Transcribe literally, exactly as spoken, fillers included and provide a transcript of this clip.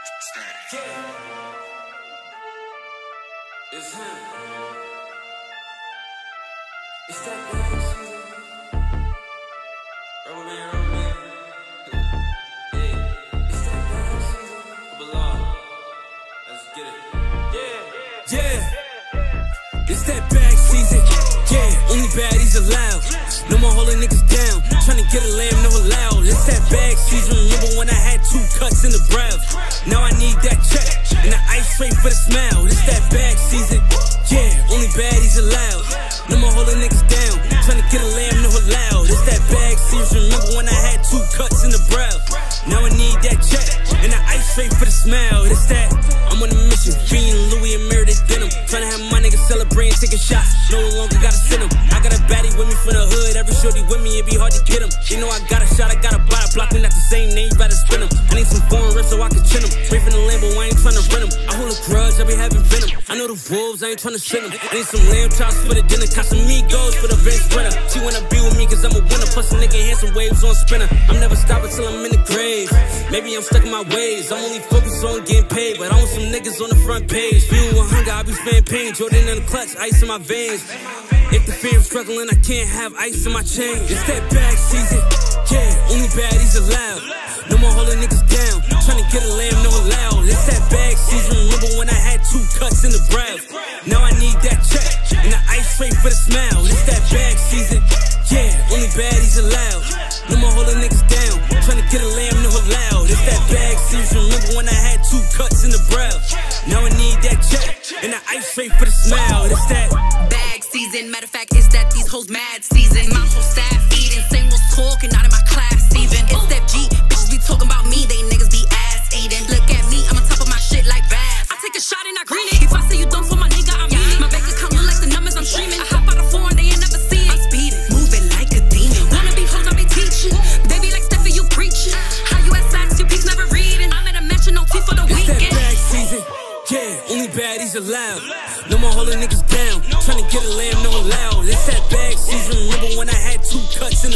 Yeah. It's him. It's that bad season. Rubber man, rubber man. Yeah. It's that bad season. Below. Let's get it. Yeah. Yeah. It's that bag season. Yeah. Only baddies allowed. No more holding niggas down. Tryna get a lamb, no allowed. It's that bag season. Remember when I had two cuts in the brows? Now I need that check. And the ice straight for the smile. It's that bag season. Yeah, only baddies allowed. No more holding niggas down. Tryna get a lamb, no allowed. It's that bag season. Remember when I had two cuts in the brows? Now I need that check. And the ice straight for the smile. It's that I'm on a mission. Fiend Louis and Meredith Denim. Tryna have my niggas celebrating, taking shots. No longer gotta send them. I got a baddie with me from the hood. Every shorty with me, it be hard to get them. You know I got a shot, I got a body block. We not the same name, you better spin them. I need some foreign rips so I can chin them. Straight from the Lambo, I ain't tryna rent them. I hold a grudge, I be having venom. I know the wolves, I ain't tryna send them. I need some lamb chops for the dinner. Casamigos for the bench sprinter. She wanna be with me cause I'm a winner. Plus a nigga handsome waves on spinner. I'm never stopping till I'm in the grave. Maybe I'm stuck in my ways. I'm only focused on getting paid. But I want some niggas on the front page. Feeling with hunger, I be feeling pain. Jordan in the clutch, ice in my veins. If the fear of struggling, I can't have ice in my chain. It's that bag season. Yeah, only baddies allowed. No more holding niggas down. Tryna get a lamb, no allowed. It's that bag season. Remember when I had two cuts in the brows? Now I need that check. And the ice straight for the smile. It's that bag season. Yeah, only baddies allowed. No more holding niggas down. Tryna get a lamb, no allowed. It's that bag season. Remember when I had two cuts in the brows? Now I need that check. And the ice straight for the smile. It's that bag season. Matter of fact, it's that these hoes mad season. My whole staff eating, same was talking, not in my class even. It's that G, bitches be talking about me, they niggas be ass eating. Look at me, I'm on top of my shit like Bass. I take a shot and I green it. If I say you dumb for my nigga, I mean it. My bank account look like the numbers I'm streaming. I hop out of foreign, they ain't never see it. I'm speeding, moving like a demon. Wanna be hoes, I be teaching. They be like Steffi, you preaching. How you at facts, your piece never reading. I'm at a mansion, no tea for the weekend. It's that bag season. Yeah, only baddies allowed. No more holding niggas down. Tryna get a lamb, no allowed. It's that bag season. Remember when I had two cuts